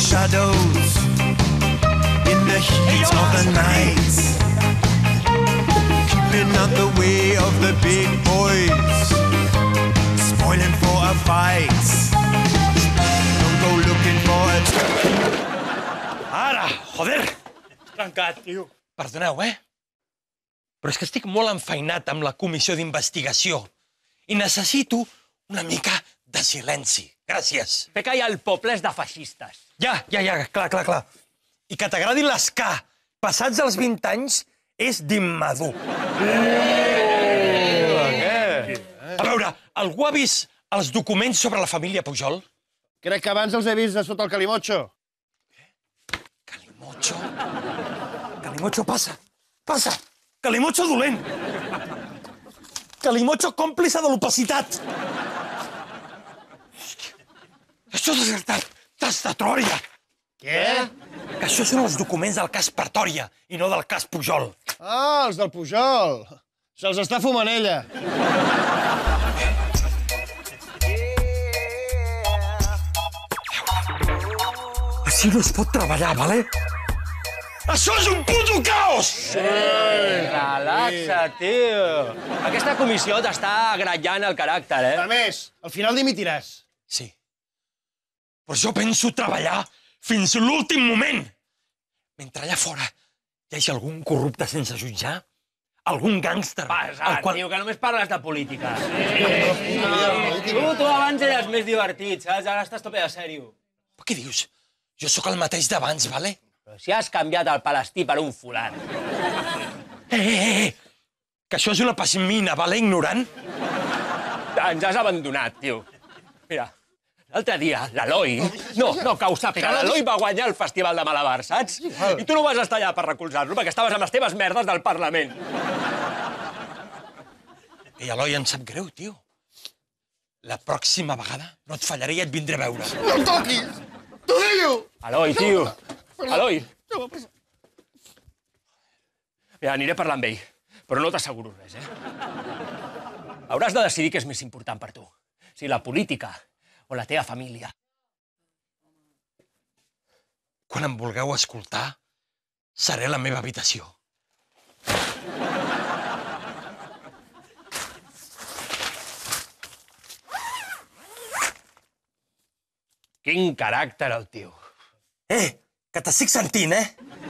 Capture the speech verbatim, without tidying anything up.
shadows in the heat of the night, keeping out the way of the big boys, spoiling for a fight. Don't go looking for it. Ara, joder! Trencat, tio. Perdoneu, eh? Però és que estic molt enfeinat amb la comissió d'investigació i necessito una mica de silenci. Gràcies. Fer callar el poble és de feixistes. Ja, ja, ja, clar, clar, clar. I que t'agradi l'esca passats els vint anys és d'immadur. A veure, algú ha vist els documents sobre la família Pujol? Crec que abans els he vist de sota el Calimocho. Calimocho? Calimocho, passa, passa. Calimocho dolent. Calimocho còmplice de l'opacitat. Això és desertat. Tas de Tròria. Què? Que això són els documents del cas Pretòria i no del cas Pujol. Ah, els del Pujol. Se'ls està fumant ella. Així no es pot treballar, vale? Això és un puto caos! Sí. Relaxa, tio. Aquesta comissió t'està agrallant el caràcter, eh? A més, al final dimitiràs. Sí. Però jo penso treballar fins l'últim moment. Mentre allà fora hi hagi algun corrupte sense jutjar, algun gàngster... Pesat, qual... tio, que només parles de política. Sí. No. Tu, tu abans eres més divertit, saps? Ara estàs tope de sèrio. Però què dius? Jo sóc el mateix d'abans, vale? Però si has canviat el Palestí per un folat. Eh, eh, eh! Que això és una pasmina, vale, ignorant? Ens has abandonat, tio. Mira, l'altre dia, l'Eloi... No, no, que ho sàpiga, l'Eloi va guanyar el Festival de Malabar, saps? I tu no vas estar allà per recolzar-lo, perquè estaves amb les teves merdes del Parlament. Ei, Eloi, em sap greu, tio. La pròxima vegada no et fallaré i et vindré a veure. No em toquis! T'ho diu! Eloi, tio! Eloi! Mira, aniré a parlar amb ell, però no t'asseguro res, eh? Hauràs de decidir què és més important per tu. Si la política o la teva família. Quan em vulgueu escoltar, seré a la meva habitació. Quin caràcter, el tio. Eh, que t'estic sentint, eh?